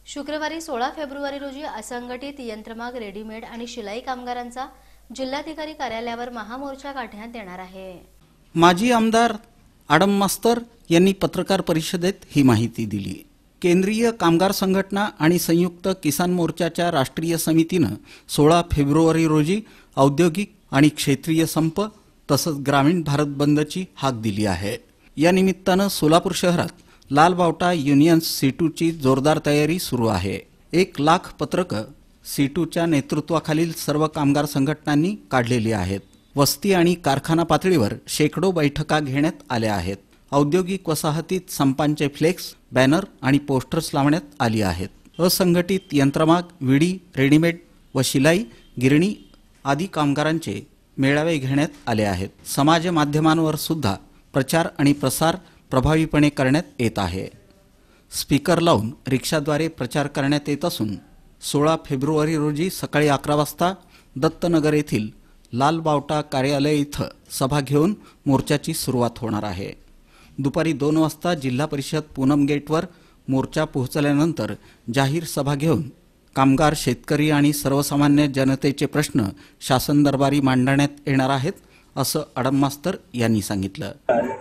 शुक्रवारी 16 फेब्रुवारी रोजी असंघटित यंत्रमाग, रेडीमेड आणि शिलाई कामगारांचा जिल्हाधिकारी कार्यालयावर महामोर्चा काढण्यात येणार आहे। माजी आमदार आडम मास्तर यांनी पत्रकार परिषदेत ही माहिती दिली। केंद्रीय कामगार संघटना आणि संयुक्त किसान मोर्चाच्या राष्ट्रीय समितीने 16 फेब्रुवारी रोजी औद्योगिक आणि क्षेत्रीय संप तसंच ग्रामीण भारत बंदची हाक दिली आहे। या निमित्ताने सोलापूर शहरात लाल बावटा युनियन C2ची जोरदार तयारी सुरू आहे। 1 लाख पत्रकं C2च्या नेतृत्वाखालील सर्व कामगार संघटनांनी काढलेली आहेत। वस्ती आणि कारखाना पातळीवर शेकडो बैठका घेण्यात आल्या आहेत। औद्योगिक वसाहतीत संपांचे फ्लेक्स, बॅनर आणि पोस्टर्स लावण्यात आली आहेत। असंघटित यंत्रमाग, विडी, रेडीमेड व शिलाई, गिरणी आदी कामगारांचे मेळावे घेण्यात आले आहेत। समाज माध्यमांवर सुद्धा प्रचार आणि प्रसार प्रभावीपणे करण्यात येत आहे। स्पीकर लावून रिक्षाद्वारे प्रचार करण्यात येत असून 16 फेब्रुवारी रोजी सकाळी 11 वाजता दत्तनगर येथील लाल बावटा कार्यालय इथं सभा घेऊन मोर्चाची सुरुवात होणार आहे। दुपारी 2 वाजता जिल्हा परिषद पूनम गेटवर मोर्चा पोहोचल्यानंतर जाहीर सभा घेऊन कामगार, शेतकरी आणि सर्वसामान्य जनतेचे प्रश्न शासन दरबारी मांडण्यात येणार आहेत, असं आडम मास्तर यांनी सांगितलं।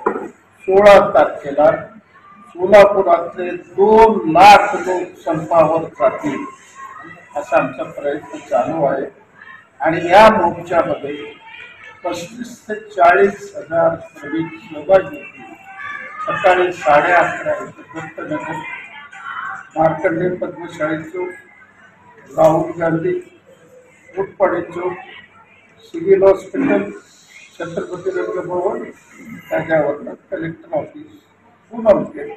16 तारखेला सोलापुरातले 2 लाख लोक संपावर जातील असा आमचा प्रयत्न चालू आहे आणि या मोर्चामध्ये 35 ते 40 हजार श्रमिक सहभागी होतील। सकाळी 11:30 दत्तनगर, मार्कंडे पद्मशाली चौक, राहुल गांधी उटपाडी चौक, सिव्हिल हॉस्पिटल, छत्रपती रंगभवन, त्याच्यावर कलेक्टर ऑफिस, पूनम गेट।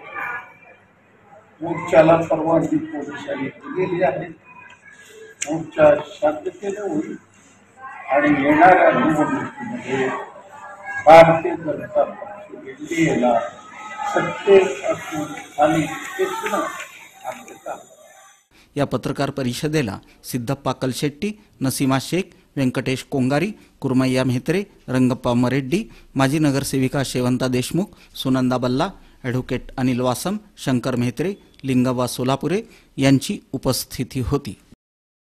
मोर्चाला परवानगी पोलिसांनी दिलेली आहे। मोर्चा शांततेने होईल आणि येणाऱ्या निवडणुकीमध्ये भारतीय जनता पक्ष NDAला सत्तेत असून आणि तेच आमचे काम। या पत्रकार परिषदेला सिद्धप्पा कलशेट्टी, नसीमा शेख, व्यंकटेश कोंगारी, कुरमय्या म्हेत्रे, रंगप्पा मरेड्डी, माजी नगरसेविका शेवंता देशमुख, सुनंदा बल्ला, ॲडव्होकेट अनिल वासम, शंकर म्हेत्रे, लिंगव्वा सोलापुरे यांची उपस्थिती होती।